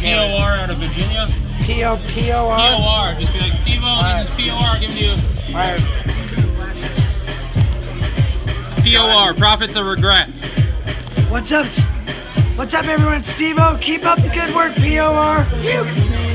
POR out of Virginia. POR? POR. Just be like, Steve-O, this is POR giving you. Alright. POR, Profits of Regret. What's up everyone? Steve-O, keep up the good work, POR.